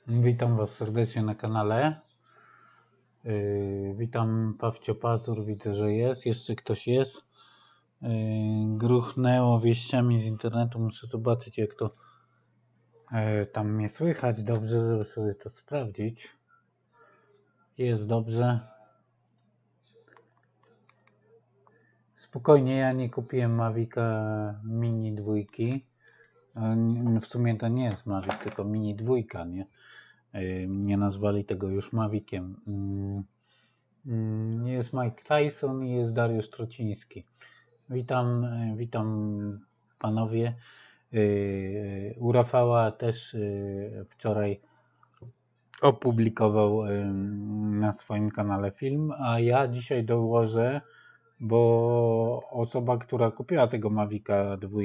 Witam Was serdecznie na kanale. Witam Pawcio Pazur, widzę, że jest. Jeszcze ktoś jest. Gruchnęło wieściami z internetu, muszę zobaczyć, jak to tam mnie słychać dobrze, żeby sobie to sprawdzić. Jest dobrze. Spokojnie, ja nie kupiłem Mavica Mini 2. W sumie to nie jest Mavic, tylko Mini 2, nie? Nie nazwali tego już Maviciem. Jest Mike Tyson i jest Dariusz Truciński. Witam panowie. U Rafała też wczoraj opublikował na swoim kanale film, a ja dzisiaj dołożę, bo osoba, która kupiła tego Mavica 2,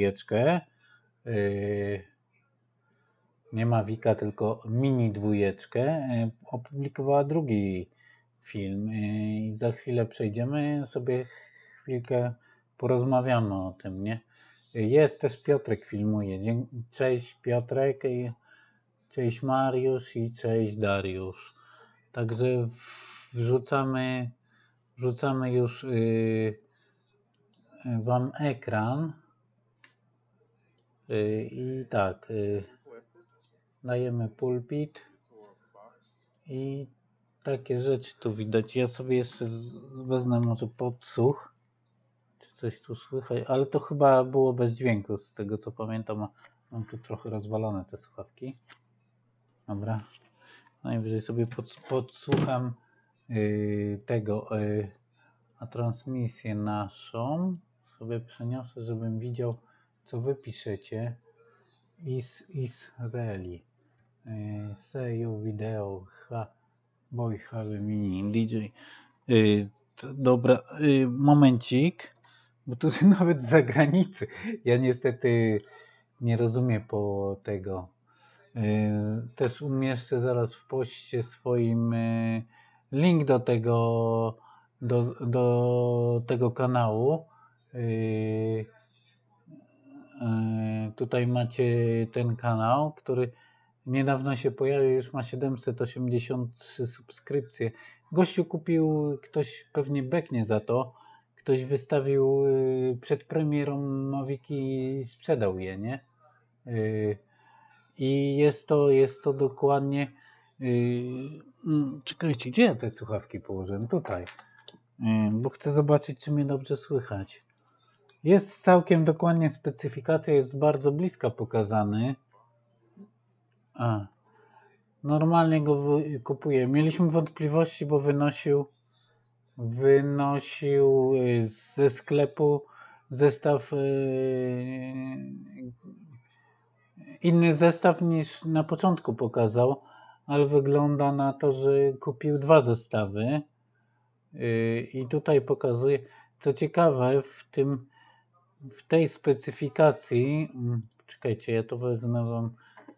nie Mavica, tylko Mini 2, opublikowała drugi film i za chwilę przejdziemy sobie, chwilkę porozmawiamy o tym, nie? Jest też Piotrek, filmuje. Cześć Piotrek, cześć Mariusz i cześć Dariusz. Także wrzucamy już Wam ekran i tak, dajemy pulpit i takie rzeczy tu widać. Ja sobie jeszcze wezmę może podsłuch, czy coś tu słychać, ale to chyba było bez dźwięku, z tego co pamiętam. Mam tu trochę rozwalone te słuchawki. Dobra, najwyżej sobie podsłucham tego, a transmisję naszą sobie przeniosę, żebym widział, co wy piszecie. Israeli. Seju wideo boy have mini DJ. Dobra, momencik, bo tu nawet z zagranicy. Ja niestety nie rozumiem po tego. Też umieszczę zaraz w poście swoim link do tego kanału. Tutaj macie ten kanał, który niedawno się pojawił, już ma 783 subskrypcje. Gościu kupił, ktoś pewnie beknie za to, ktoś wystawił przed premierą Maviki i sprzedał je, nie? I jest to dokładnie... Czekajcie, gdzie ja te słuchawki położyłem? Tutaj. Bo chcę zobaczyć, czy mnie dobrze słychać. Jest całkiem dokładnie specyfikacja, jest bardzo bliska pokazany. Normalnie go kupuję. Mieliśmy wątpliwości, bo wynosił ze sklepu zestaw, inny zestaw niż na początku pokazał, ale wygląda na to, że kupił dwa zestawy. I tutaj pokazuje, co ciekawe, w tej specyfikacji, czekajcie, ja to wezmę wam.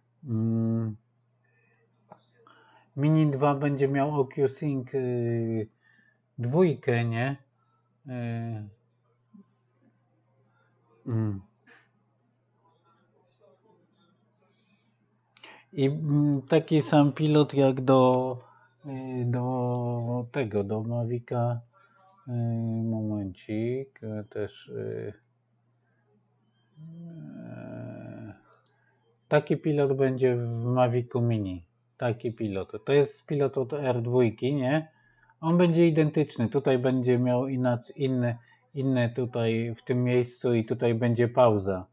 Mini 2 będzie miał OcuSync 2, nie? I taki sam pilot jak do Mavica. Momencik, też taki pilot będzie w Mavicu Mini. Taki pilot. To jest pilot od R2, nie? On będzie identyczny. Tutaj będzie miał inne tutaj w tym miejscu i tutaj będzie pauza.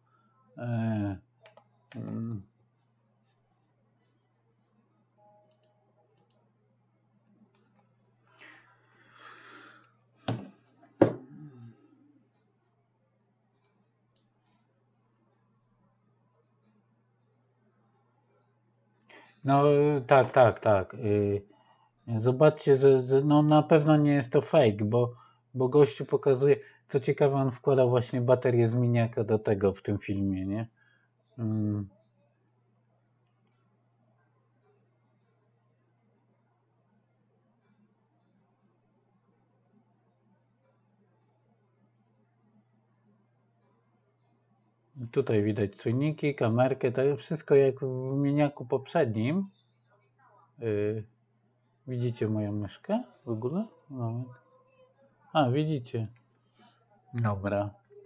No tak. Zobaczcie, że no na pewno nie jest to fake, bo gościu pokazuje, co ciekawe, on wkładał właśnie baterię z miniaka do tego w tym filmie, nie? Tutaj widać czujniki, kamerkę, to wszystko jak w miniaku poprzednim. Widzicie moją myszkę w ogóle? Moment. A, widzicie. Dobra.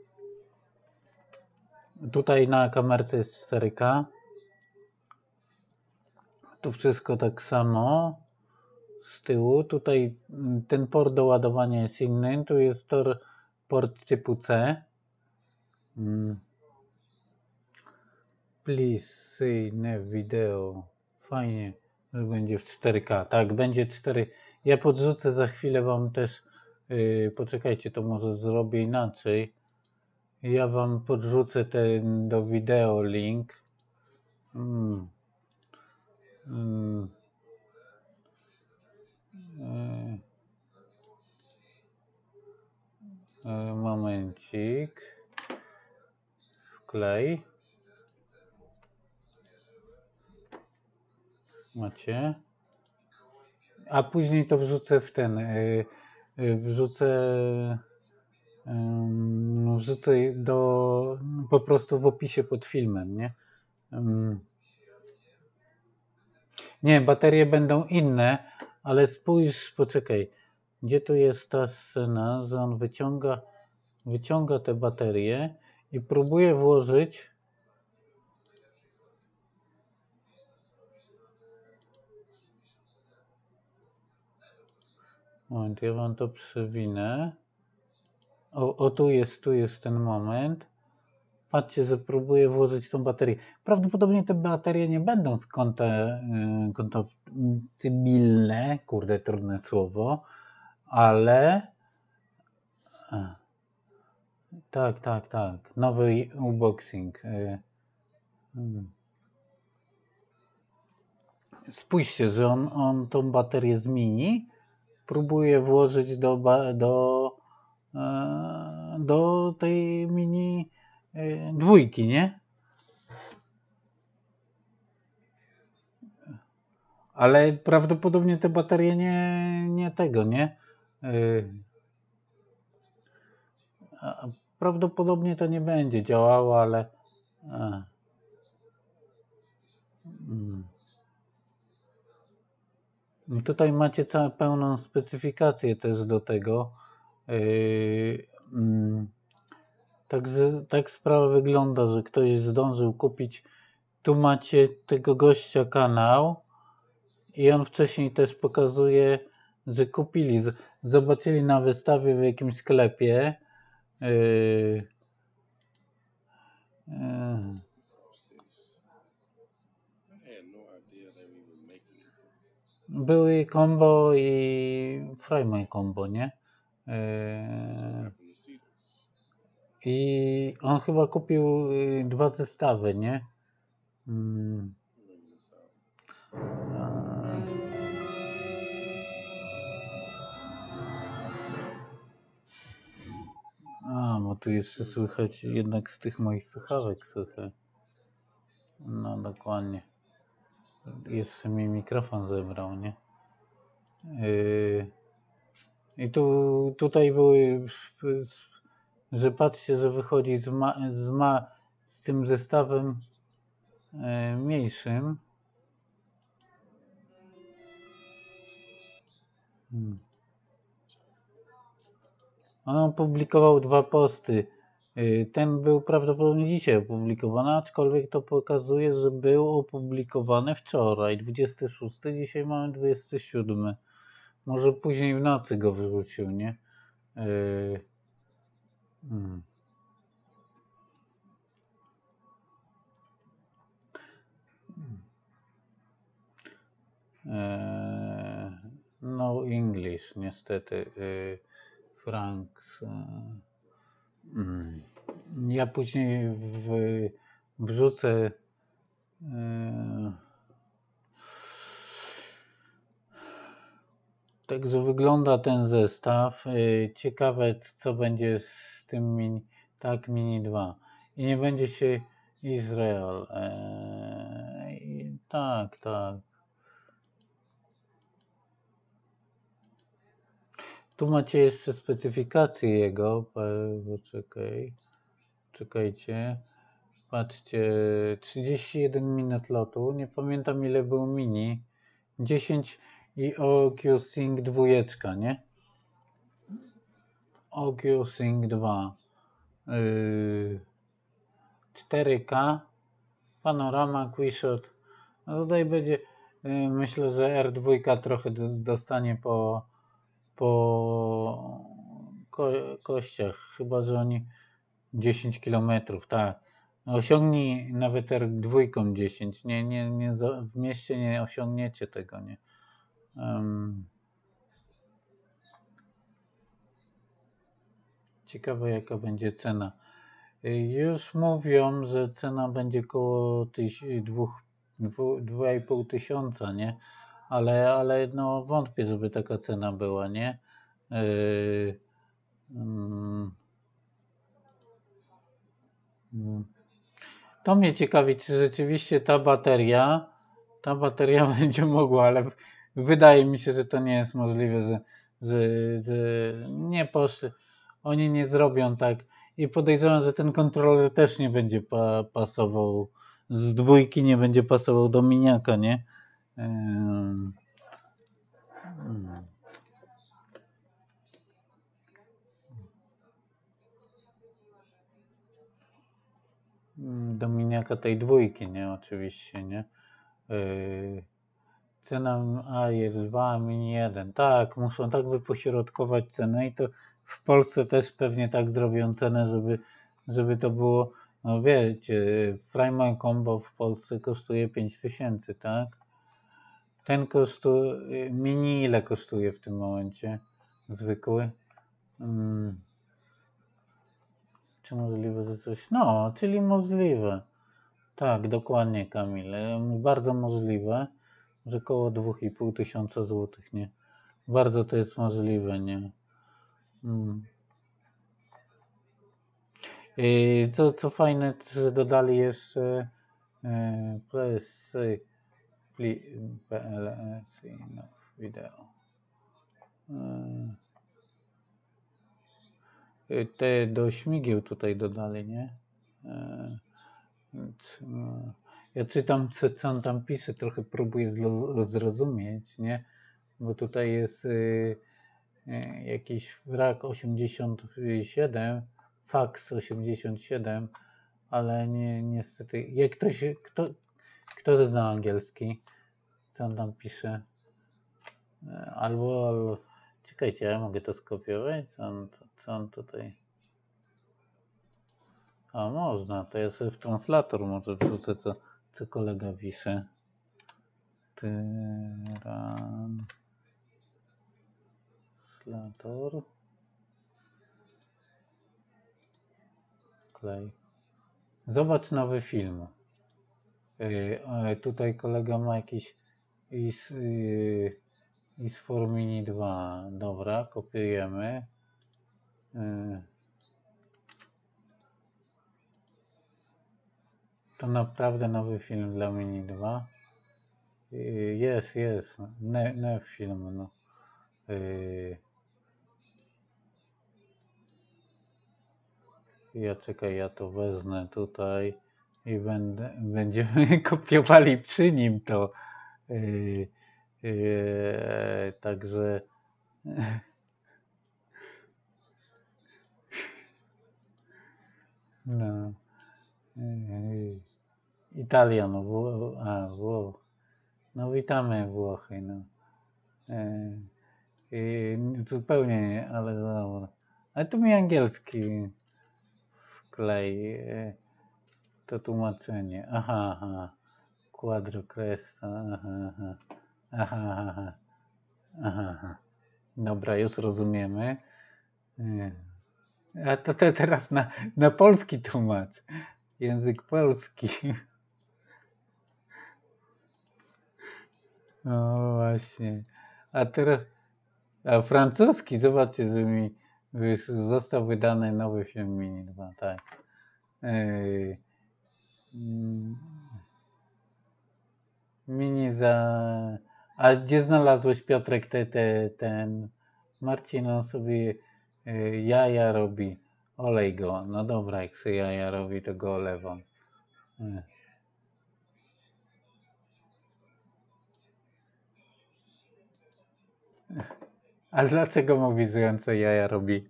Tutaj na kamerce jest 4K. Tu wszystko tak samo. Z tyłu. Tutaj ten port do ładowania jest inny. Tu jest port typu C. Please see next video. Fajnie, że będzie w 4K. Tak, będzie 4. Ja podrzucę za chwilę wam też. Poczekajcie, to może zrobię inaczej. Ja wam podrzucę ten do wideo link. Momencik. Wklej. Macie. A później to wrzucę w ten. Wrzucę po prostu w opisie pod filmem, nie? Nie, baterie będą inne, ale spójrz, poczekaj, gdzie tu jest ta scena, że on wyciąga te baterie i próbuje włożyć. Moment, ja wam to przewinę. O, tu jest ten moment. Patrzcie, że próbuję włożyć tą baterię. Prawdopodobnie te baterie nie będą kompatybilne, kurde, trudne słowo, ale tak. Nowy unboxing. Spójrzcie, że on tą baterię zmieni, próbuje włożyć do tej mini dwójki, nie? Ale prawdopodobnie te baterie nie tego, nie? Prawdopodobnie to nie będzie działało, ale tutaj macie pełną specyfikację też do tego. Także tak sprawa wygląda, że ktoś zdążył kupić. Tu macie tego gościa kanał i on wcześniej też pokazuje, że kupili, zobaczyli na wystawie w jakimś sklepie. Były combo i Fryman combo, nie? I on chyba kupił 2 zestawy, nie? Bo tu jeszcze słychać jednak z tych moich słuchawek słychać. No dokładnie. Jeszcze mi mikrofon zebrał, nie? I tutaj były, że patrzcie, że wychodzi z tym zestawem mniejszym. On opublikował 2 posty. Ten był prawdopodobnie dzisiaj opublikowany, aczkolwiek to pokazuje, że był opublikowany wczoraj, 26, dzisiaj mamy 27. Może później w nocy go wyrzucił, nie? No English, niestety. Franks. Ja później wrzucę także wygląda ten zestaw. Ciekawe, co będzie z tym Mini 2. I nie będzie się Izrael. Tak. Tu macie jeszcze specyfikację jego. Czekajcie. Patrzcie, 31 minut lotu. Nie pamiętam, ile był mini. 10 i OQ Sync 2, nie? OQ Sync 2. 4K, panorama, QuickShot. No tutaj będzie, myślę, że R2 trochę dostanie po kościach, chyba że oni 10 km, tak. Osiągnij nawet R2 10, nie, w mieście nie osiągniecie tego, nie. Ciekawe jaka będzie cena. Już mówią, że cena będzie koło 2,5 tysiąca, nie? Ale no wątpię, żeby taka cena była, nie? To mnie ciekawi, czy rzeczywiście ta bateria będzie mogła, ale wydaje mi się, że to nie jest możliwe, że nie poszli. Oni nie zrobią tak i podejrzewam, że ten kontroler też nie będzie pasował, z 2 nie będzie pasował do miniaka, nie? Do miniaka tej 2, nie? Oczywiście, nie? Cena A2, Mini 1. Tak, muszą tak wypośrodkować cenę i to w Polsce też pewnie tak zrobią cenę, żeby to było, no wiecie, Freiman Combo w Polsce kosztuje 5000, tak? Ten kosztuje, Mini ile kosztuje w tym momencie? Zwykły? Czy możliwe, że coś? No, czyli możliwe. Tak, dokładnie, Kamil. Bardzo możliwe, że koło 2,5 tysiąca złotych, nie? Bardzo to jest możliwe, nie? Co fajne, że dodali jeszcze PLS wideo. Te do śmigieł tutaj dodali, nie? Ja czytam, co on tam pisze, trochę próbuję zrozumieć, nie? Bo tutaj jest jakiś wrak 87, fax 87, ale niestety. Jak kto zna angielski? Co on tam pisze? Albo czekajcie, ja mogę to skopiować? Co on tutaj? A można, to ja sobie w translator może wrzucę, co kolega pisze. Translator. Klej. Zobacz nowy film. Tutaj kolega ma jakiś IS4 Mini 2. Dobra, kopiujemy. To naprawdę nowy film dla Mini 2. Jest. Nev film, no. Ja to wezmę tutaj i będziemy kopiowali przy nim to. Także no. Italia, no Włoch. No witamy Włochy, no. Zupełnie nie, ale dobra. Ale tu mi angielski wklej to tłumaczenie. Aha. Quadro Cresta, aha. Dobra, już rozumiemy. A to teraz na polski tłumacz. Język polski. No właśnie. A teraz francuski, zobaczcie, że mi został wydany nowy film Mini 2, tak. Mini A gdzie znalazłeś, Piotrek, ten Marcin, on sobie jaja robi. Olej go. No dobra, jak sobie jaja robi, to go olewam. Ale dlaczego mówi, że ręce jaja robi?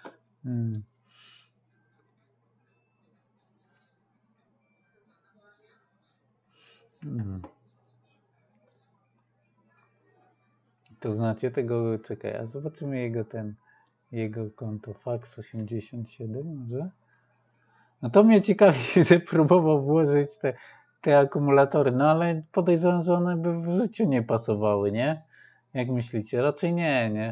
To znacie tego, czekaj, a zobaczymy jego konto, fax 87 może? No to mnie ciekawi, że próbował włożyć te akumulatory, no ale podejrzewam, że one by w życiu nie pasowały, nie? Jak myślicie? Raczej nie.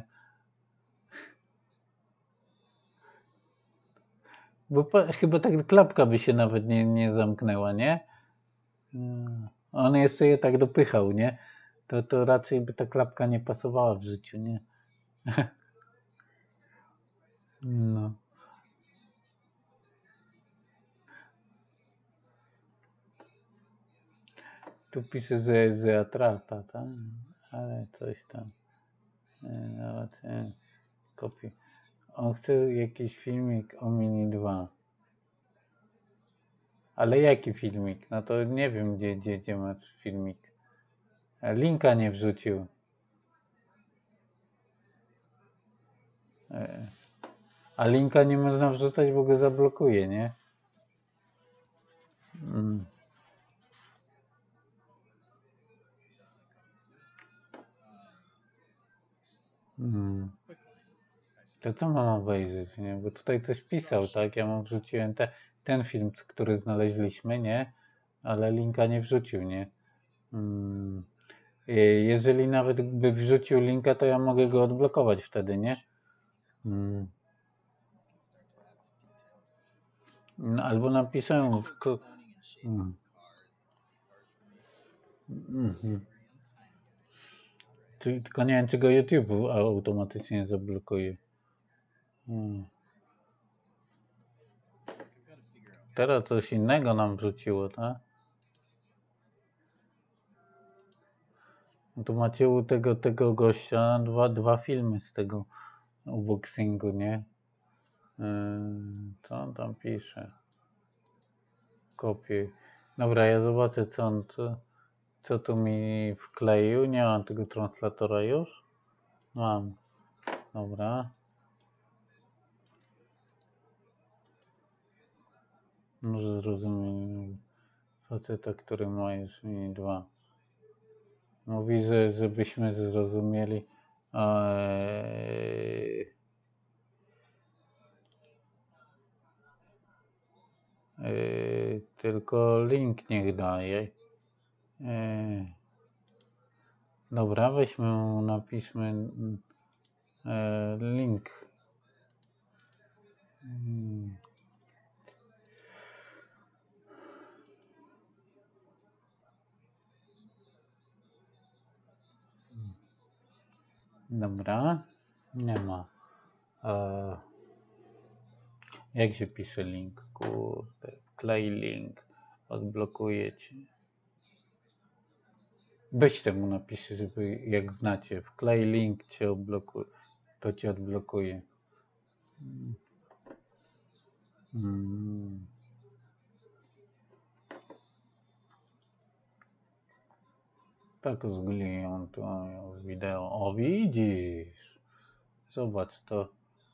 Bo chyba tak klapka by się nawet nie zamknęła, nie? On jeszcze je tak dopychał, nie? To raczej by ta klapka nie pasowała w życiu, nie? No. Tu pisze, że atrapa, tak? Ale coś tam. Nawet kopię. On chce jakiś filmik o Mini 2. Ale jaki filmik? No to nie wiem, gdzie masz filmik. Linka nie wrzucił. A linka nie można wrzucać, bo go zablokuje, nie? To co mam obejrzeć, nie? Bo tutaj coś pisał, tak? Ja mu wrzuciłem ten film, który znaleźliśmy, nie? Ale linka nie wrzucił, nie? Jeżeli nawet by wrzucił linka, to ja mogę go odblokować wtedy, nie? No, albo napiszę Tylko nie wiem, czy go YouTube automatycznie zablokuje. Teraz coś innego nam wrzuciło, tak? No tu macie u tego gościa dwa filmy z tego unboxingu, nie? Co on tam pisze? Kopiuj. Dobra, ja zobaczę, co tu mi wkleił. Nie mam tego translatora już. Mam. Dobra. Może zrozumieć faceta, który ma już Mini 2. Mówi, żebyśmy zrozumieli. Tylko link niech daje. Dobra, weźmy, napiszmy link. Dobra, nie ma. Jak się pisze link? Kurde, wklej link, odblokuje cię. Weź temu napisze, żeby jak znacie, wklej link, cię odblokuje, to cię odblokuje. Tak zgliję to wideo. O, widzisz. Zobacz to.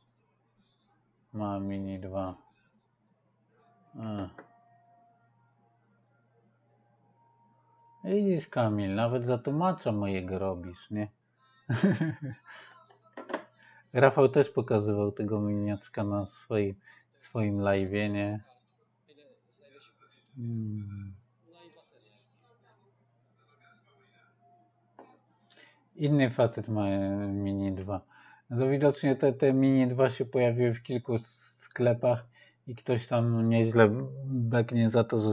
Ma Mini 2. Widzisz, Kamil, nawet za tłumacza mojego robisz, nie? Rafał też pokazywał tego miniaczka na swoim live'ie, nie? Inny facet ma Mini 2. No to widocznie te Mini 2 się pojawiły w kilku sklepach i ktoś tam nieźle beknie za to, że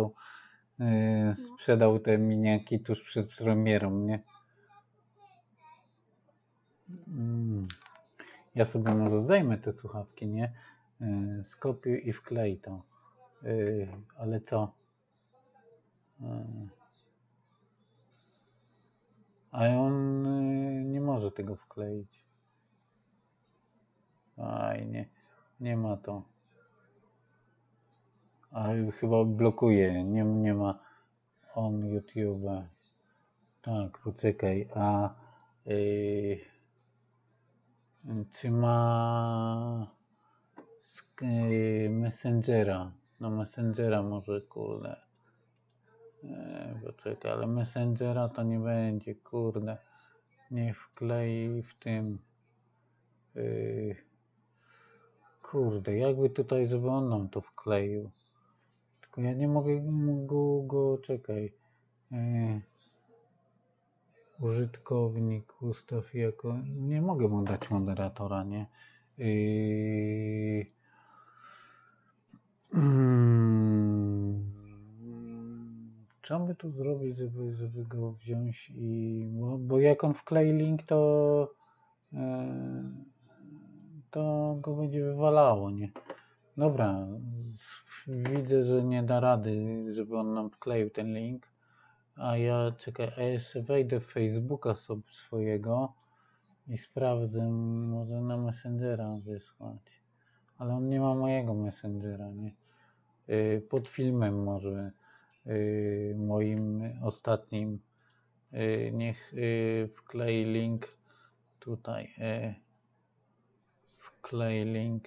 sprzedał te miniaki tuż przed premierą, nie? Ja sobie może zdejmę te słuchawki, nie? Skopiuj i wklej to. Ale co? A on nie może tego wkleić. Aj, nie ma to. A chyba blokuje, nie ma on YouTube. Tak, poczekaj, Czy ma Messengera? No Messengera może, kurde. Poczekaj, ale Messengera to nie będzie, kurde. Nie wklei w tym. Kurde, jakby tutaj, żeby on nam to wkleił. Tylko ja nie mogę go czekaj. Użytkownik ustaw jako. Nie mogę mu dać moderatora, nie? Co by tu zrobić, żeby go wziąć i. Bo jak on wklei link, to go będzie wywalało, nie? Dobra, widzę, że nie da rady, żeby on nam wkleił ten link. A ja jeszcze wejdę w Facebooka sobie swojego i sprawdzę, może na Messengera wysłać. Ale on nie ma mojego Messengera, nie? Pod filmem może moim ostatnim niech wklei link tutaj. Wklei link.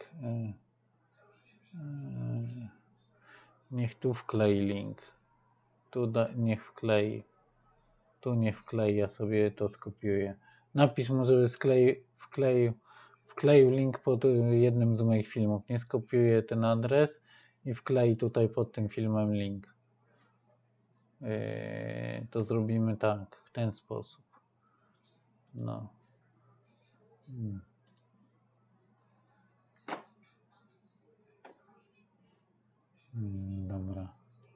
Niech tu wklei link. Tu niech wklei. Tu nie wklei, ja sobie to skopiuję. Napisz mu, żeby wkleił link pod jednym z moich filmów. Nie skopiuję ten adres i wklei tutaj pod tym filmem link. To zrobimy tak, w ten sposób. No. Dobra.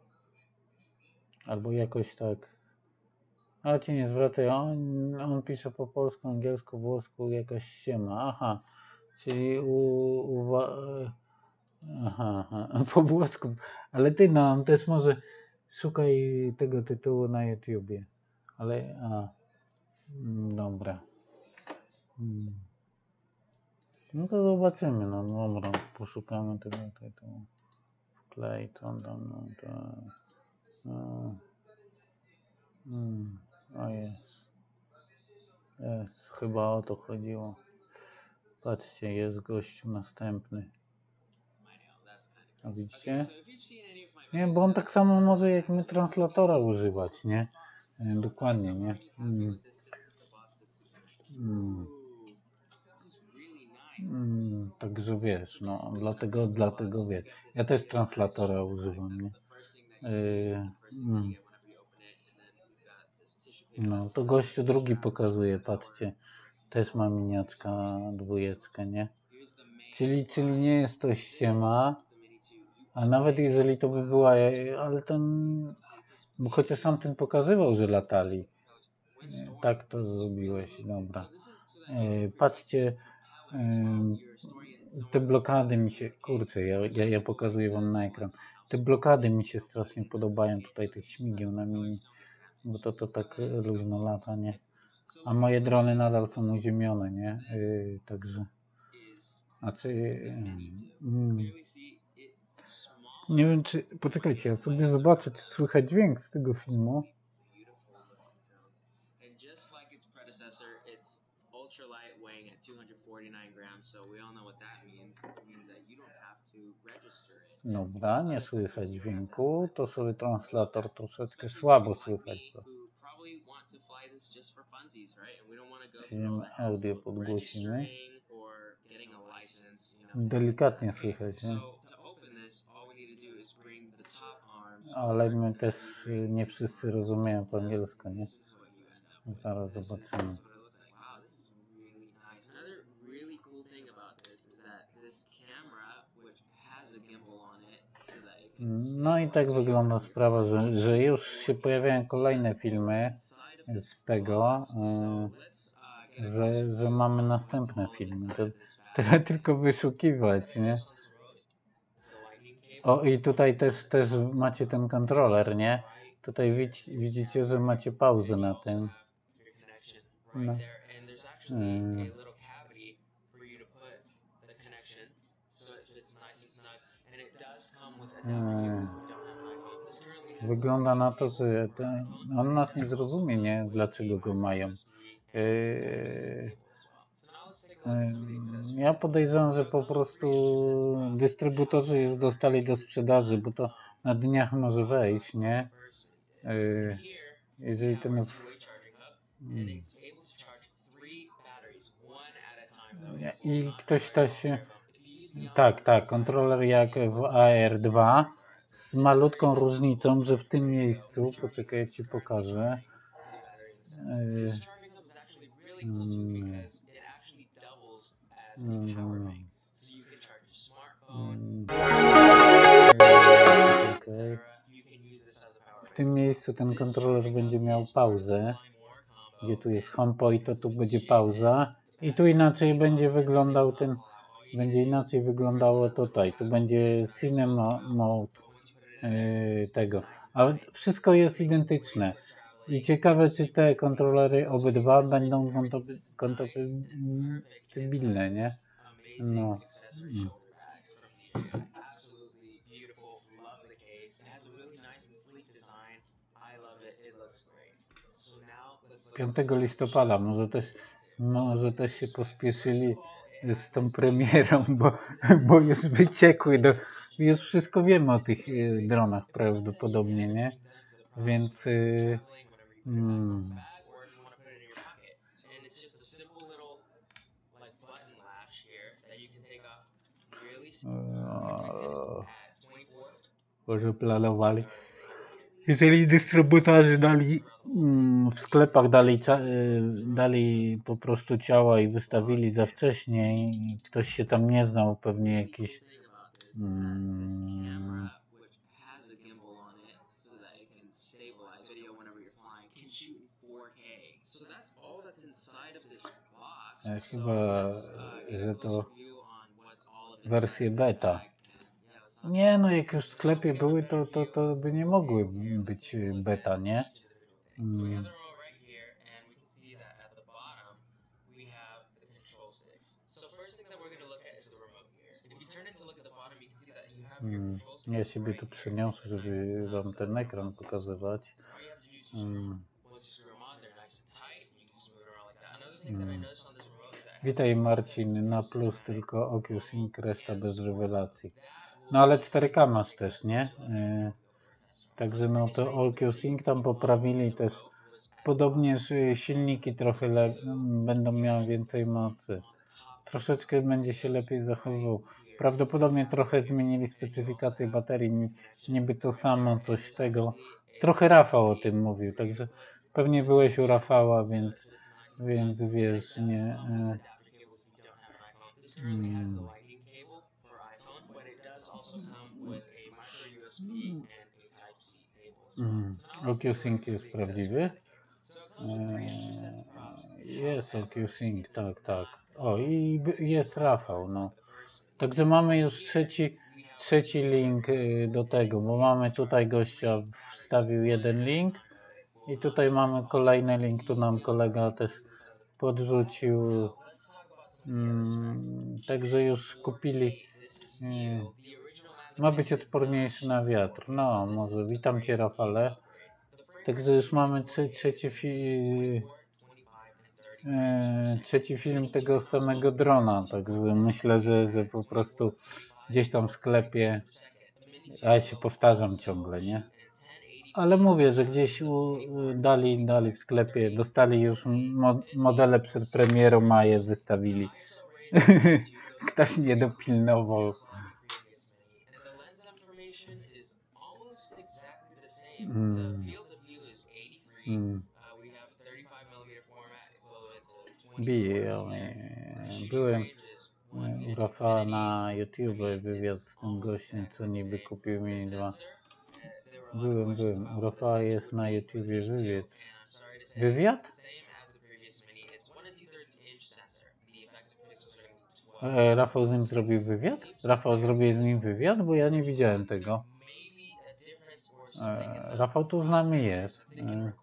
Albo jakoś tak. Ale ci nie zwracaj, on pisze po polsku, angielsku, włosku, jakaś ściema. Aha, czyli po włosku. Ale ty, no, on też może szukaj tego tytułu na YouTubie. Ale, dobra. No to zobaczymy, no dobra, poszukamy tego tytułu. Wklej to tam, no to. O jest, chyba o to chodziło. Patrzcie, jest gościu następny. A widzicie? Nie, bo on tak samo może jak my translatora używać, nie? Dokładnie, nie? Także wiesz, no dlatego wiesz. Ja też translatora używam, nie? No to gościu drugi pokazuje, patrzcie. Też ma miniaczka dwójeczkę, nie? Czyli nie jest to ściema, a nawet jeżeli to by była, ale to, bo chociaż sam ten pokazywał, że latali. Tak to zrobiłeś, dobra. Patrzcie, te blokady mi się, kurczę, ja pokazuję wam na ekran. Te blokady mi się strasznie podobają, tutaj tych śmigieł na mini, bo to tak luźno lata, nie? A moje drony nadal są uziemione, nie? Także. Nie wiem, czy. Poczekajcie, ja sobie zobaczę, czy słychać dźwięk z tego filmu. Dobra, nie słychać dźwięku. To sobie translator troszeczkę słabo słychać. Audio podgłosimy. Delikatnie słychać, nie? Ale my też nie wszyscy rozumieją po angielsku, nie? Zaraz zobaczymy. No i tak wygląda sprawa, że już się pojawiają kolejne filmy z tego, że mamy następne filmy. To tyle tylko wyszukiwać, nie? O, i tutaj też macie ten kontroler, nie? Tutaj widzicie, że macie pauzę na tym. No. Wygląda na to, że on nas nie zrozumie, nie? Dlaczego go mają. Ja podejrzewam, że po prostu dystrybutorzy już dostali do sprzedaży, bo to na dniach może wejść, nie? Jeżeli ten... I ktoś to się... Tak, kontroler jak w AR2 z malutką różnicą, że w tym miejscu, poczekaj, ja ci pokażę. W tym miejscu ten kontroler będzie miał pauzę, gdzie tu jest HomePoint, to tu będzie pauza i tu inaczej będzie wyglądał ten, będzie inaczej wyglądało tutaj, tu będzie Cine Mode tego, a wszystko jest identyczne. I ciekawe, czy te kontrolery obydwa będą kompatybilne, nie? No. Piątego listopada, może też się pospieszyli z tą premierą, bo już wyciekły, już wszystko wiemy o tych dronach prawdopodobnie, nie? Więc może planowali. Jeżeli dystrybutorzy dali w sklepach dali po prostu ciała i wystawili za wcześnie i ktoś się tam nie znał, pewnie jakiś chyba, że to wersje beta. Nie, no jak już w sklepie były, to by nie mogły być beta, nie? Ja siebie tu przeniosę, żeby wam ten ekran pokazywać. Witaj Marcin, na plus tylko OcuSync, reszta bez rewelacji. No ale 4K masz też, nie? Także no to OcuSync tam poprawili też. Podobnież silniki trochę będą miały więcej mocy. Troszeczkę będzie się lepiej zachowywał. Prawdopodobnie trochę zmienili specyfikację baterii. Niby to samo, coś tego. Trochę Rafał o tym mówił, także pewnie byłeś u Rafała, więc wiesz, nie... OcuSync jest prawdziwy. Jest OcuSync, tak. O, i jest Rafał, no. Także mamy już trzeci link do tego, bo mamy tutaj gościa wstawił jeden link i tutaj mamy kolejny link, tu nam kolega też podrzucił. Także już kupili. Ma być odporniejszy na wiatr. No, może. Witam Cię, Rafale. Także już mamy trzeci film tego samego drona. Także myślę, że po prostu gdzieś tam w sklepie. Ja się powtarzam ciągle, nie? Ale mówię, że gdzieś dali w sklepie, dostali już modele przed premierą, a je wystawili. Ktoś nie dopilnował. Byłem u Rafała na YouTube, wywiad z tym gościem, co niby kupił mi dwa. Byłem. U Rafała jest na YouTube wywiad. Wywiad? Rafał z nim zrobił wywiad? Rafał zrobił z nim wywiad? Bo ja nie widziałem tego. Rafał tu z nami jest.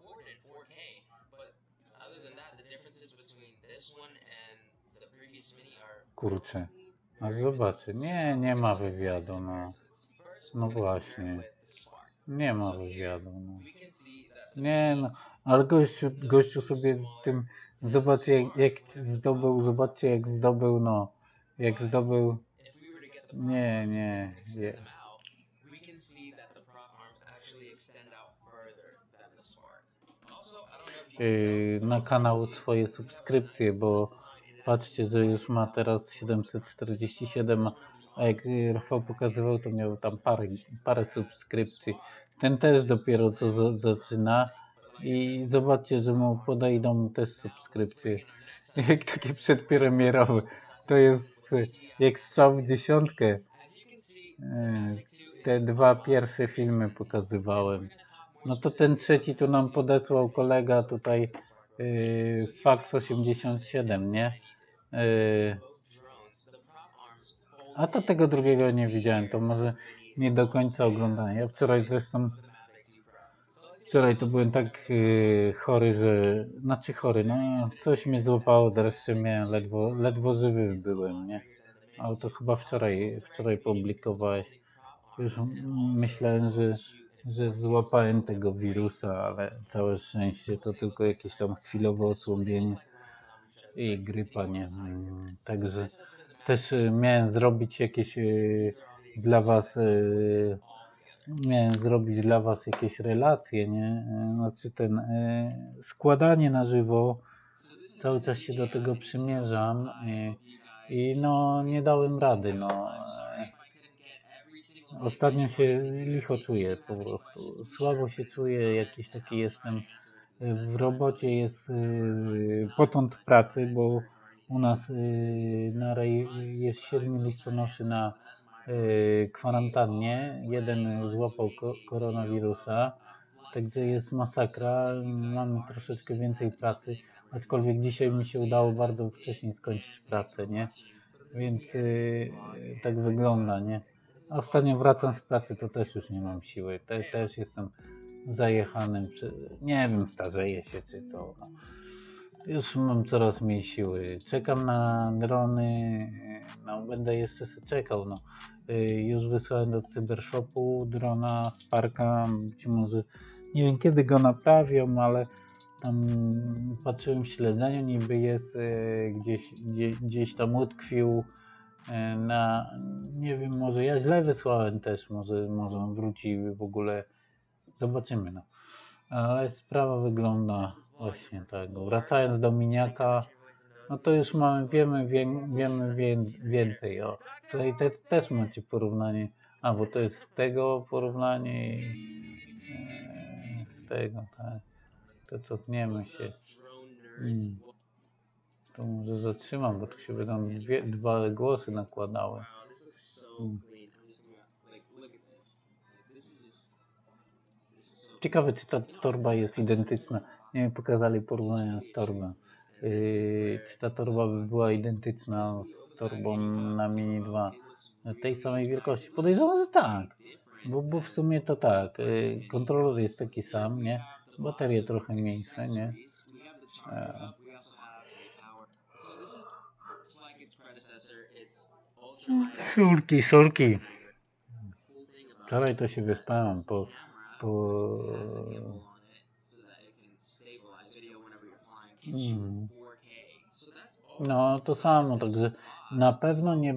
Kurczę. A zobaczę. Nie ma wywiadu, no. No właśnie. Nie ma wywiadu, no. Nie, no. Ale gościu sobie tym, zobaczcie zobaczcie jak zdobył, no, jak zdobył, nie, na kanał swoje subskrypcje, bo patrzcie, że już ma teraz 747, a jak Rafał pokazywał, to miał tam parę subskrypcji. Ten też dopiero co zaczyna i zobaczcie, że mu podejdą też subskrypcje. Jak takie przedpremierowe. To jest jak strzał w dziesiątkę. Te dwa pierwsze filmy pokazywałem. No to ten trzeci tu nam podesłał kolega tutaj Fax 87, nie? A to tego drugiego nie widziałem, to może nie do końca oglądałem. Ja wczoraj to byłem tak chory, że... Znaczy chory, no coś mnie złapało, dreszcze miałem, ledwo żywy byłem, nie? Ale to chyba wczoraj publikowałeś. Już myślałem, że złapałem tego wirusa, ale całe szczęście to tylko jakieś tam chwilowe osłabienie i grypa, nie? Także też miałem zrobić jakieś dla was jakieś relacje, nie? Znaczy składanie na żywo, cały czas się do tego przymierzam i no nie dałem rady, no. Ostatnio się licho czuję po prostu, słabo się czuję, jakiś taki jestem, w robocie jest potąd pracy, bo u nas na Rej jest 7 listonoszy na kwarantannie, jeden złapał koronawirusa, także jest masakra, mamy troszeczkę więcej pracy, aczkolwiek dzisiaj mi się udało bardzo wcześnie skończyć pracę, nie? Więc tak wygląda, nie? A ostatnio wracam z pracy, to też już nie mam siły, też jestem zajechanym, nie wiem, starzeję się czy to. No. Już mam coraz mniej siły. Czekam na drony, no będę jeszcze czekał. No. Już wysłałem do Cybershopu drona Sparka, być może nie wiem kiedy go naprawią, ale tam patrzyłem w śledzeniu, niby jest gdzieś tam utkwił na, nie wiem, może ja źle wysłałem też, może on wróci w ogóle, zobaczymy, no. Ale sprawa wygląda właśnie tak. Wracając do miniaka, no to już wiemy więcej. O, tutaj też macie porównanie, bo to jest z tego porównanie i z tego, tak. To cofniemy się. To może zatrzymam, bo tu się będą dwa głosy nakładały. Ciekawe, czy ta torba jest identyczna. Nie pokazali porównania z torbą. Czy ta torba by była identyczna z torbą na Mini 2 tej samej wielkości? Podejrzewam, że tak. Bo w sumie to tak. Kontroler jest taki sam, nie? Baterie trochę mniejsze, nie? Szurki. Wczoraj to się wyspałem No to samo, także na pewno nie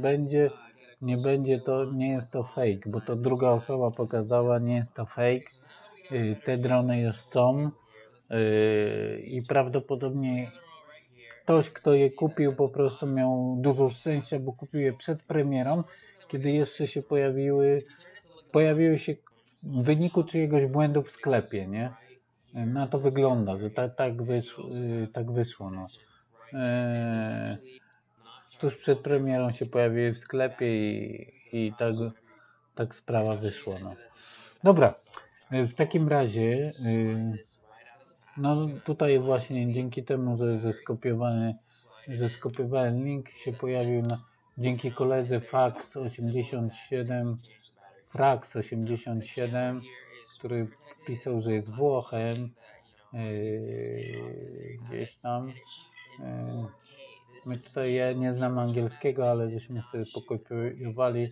jest to fake, bo to druga osoba pokazała, nie jest to fake. Te drony już są i prawdopodobnie ktoś, kto je kupił, po prostu miał dużo szczęścia, bo kupił je przed premierą, kiedy jeszcze się pojawiły się w wyniku czyjegoś błędu w sklepie, nie? Na to wygląda, że tak wyszło. No. Tuż przed premierą się pojawiły w sklepie i tak sprawa wyszła. No. Dobra, w takim razie no tutaj właśnie dzięki temu, że skopiowałem link, się pojawił dzięki koledze Frax87, który pisał, że jest Włochem gdzieś tam. My tutaj, ja nie znam angielskiego, ale żeśmy sobie pokopiowali,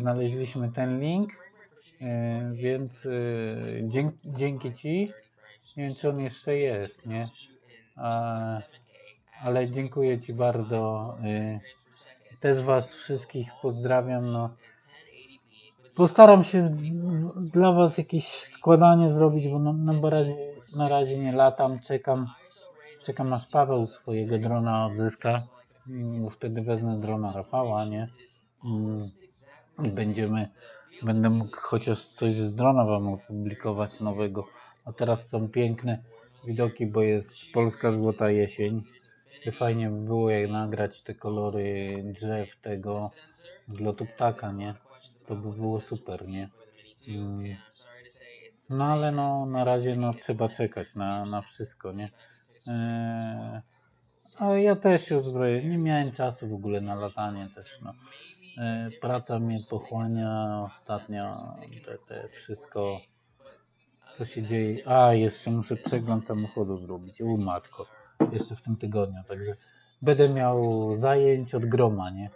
znaleźliśmy ten link, więc dzięki Ci Nie wiem, czy on jeszcze jest, nie? Ale dziękuję Ci bardzo. Też Was wszystkich pozdrawiam. No. Postaram się dla Was jakieś składanie zrobić, bo na razie nie latam, czekam aż Paweł swojego drona odzyska, bo wtedy wezmę drona Rafała, nie? I będę mógł chociaż coś z drona Wam opublikować nowego. A teraz są piękne widoki, bo jest polska złota jesień. Fajnie by było jak nagrać te kolory drzew tego z lotu ptaka, nie? To by było super, nie? No ale no na razie no trzeba czekać na wszystko, nie? Ale ja też już nie miałem czasu w ogóle na latanie też, no. Praca mnie pochłania ostatnio, te wszystko co się dzieje. A, jeszcze muszę przegląd samochodu zrobić, matko, jeszcze w tym tygodniu, także będę miał zajęć od groma, nie?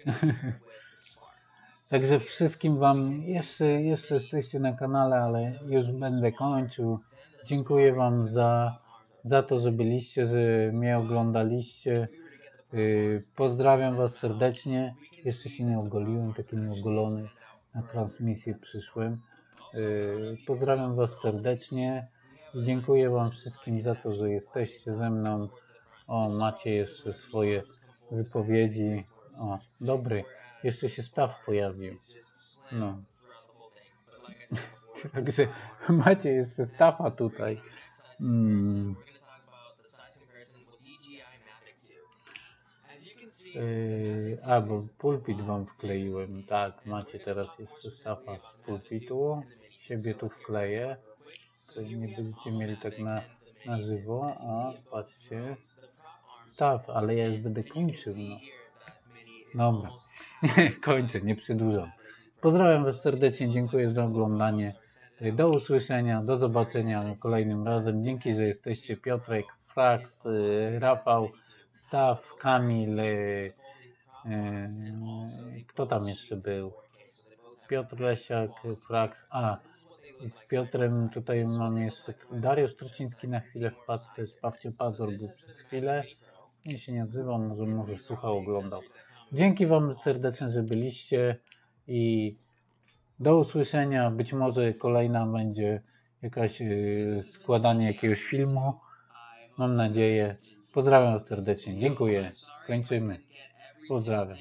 Także wszystkim Wam, jeszcze jesteście na kanale, ale już będę kończył. Dziękuję Wam za to, że byliście, że mnie oglądaliście. Pozdrawiam Was serdecznie. Jeszcze się nie ogoliłem, taki nieogolony na transmisję przyszłem. Pozdrawiam Was serdecznie. Dziękuję Wam wszystkim za to, że jesteście ze mną. O, macie jeszcze swoje wypowiedzi. O, dobry. Jeszcze się Staw pojawił. No. Także macie jeszcze Stafa tutaj. Bo pulpit Wam wkleiłem. Tak, macie teraz jeszcze Stafa z pulpitu. Ciebie tu wkleję. Co nie będziecie mieli tak na żywo. A, patrzcie. Staw, ale ja już będę kończył. No. Dobra. Kończę, nie przedłużam. Pozdrawiam Was serdecznie, dziękuję za oglądanie. Do usłyszenia, do zobaczenia kolejnym razem. Dzięki, że jesteście. Piotrek, Frax, Rafał, Staw, Kamil, kto tam jeszcze był? Piotr Lesiak, Frax, i z Piotrem tutaj mam jeszcze Dariusz Truciński na chwilę wpadł, to jest Pawcie Pazor był przez chwilę. Nie się nie odzywam, może słuchał, oglądał. Dzięki Wam serdecznie, że byliście i do usłyszenia. Być może kolejna będzie jakaś składanie jakiegoś filmu. Mam nadzieję. Pozdrawiam Was serdecznie. Dziękuję. Kończymy. Pozdrawiam.